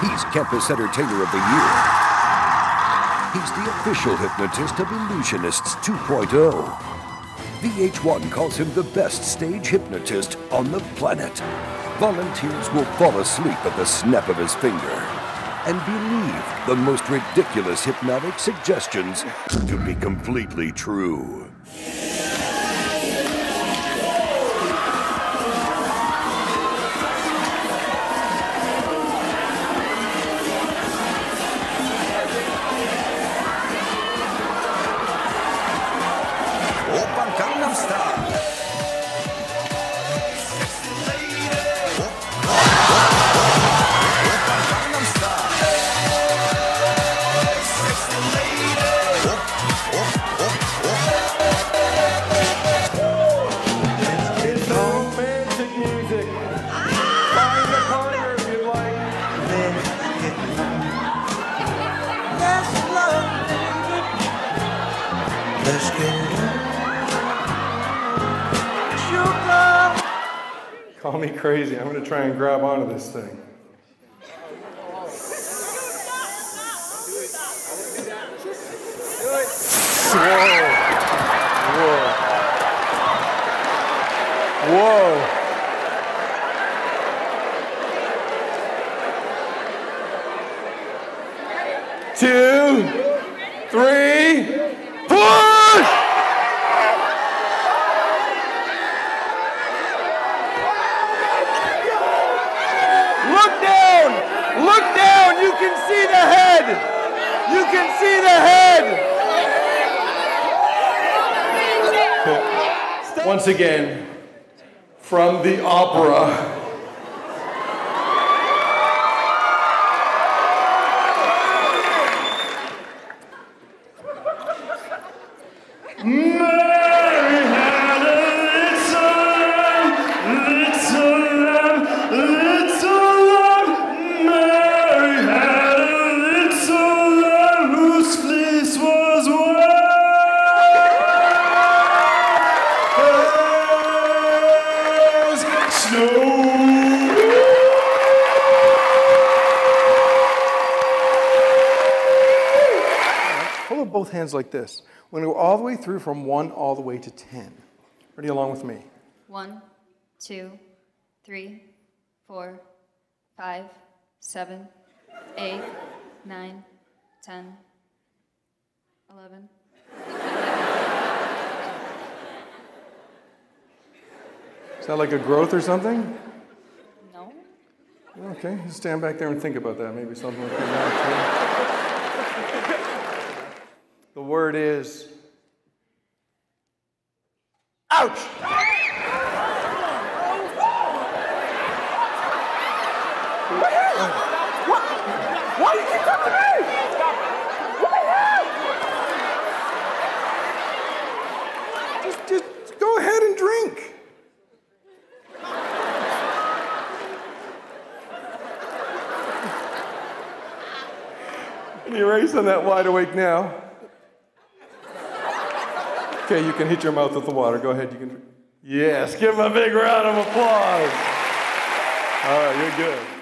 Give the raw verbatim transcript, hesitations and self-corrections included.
He's Campus Entertainer of the Year. He's the official hypnotist of Illusionists two point oh. V H one calls him the best stage hypnotist on the planet. Volunteers will fall asleep at the snap of his finger and believe the most ridiculous hypnotic suggestions to be completely true. Call me crazy. I'm going to try and grab onto this thing. Whoa. Whoa. Whoa. Two, three, push! Look down! Look down! You can see the head! You can see the head! Once again, from the opera. Mary had a little lamb, little lamb, little lamb. Mary had a little lamb whose fleece was white as snow. Hold up both hands like this. We're going to go all the way through from one all the way to ten. Ready along with me? One, two, three, four, five, seven, eight, nine, ten, eleven. Is that like a growth or something? No. Okay, just stand back there and think about that. Maybe something will come out. The word is ouch! What? Why did you come to me? What the hell? Just, just go ahead and drink. Can you erase on that wide awake now? Okay, you can hit your mouth with the water. Go ahead, you can. Yes, give him a big round of applause. All right, you're good.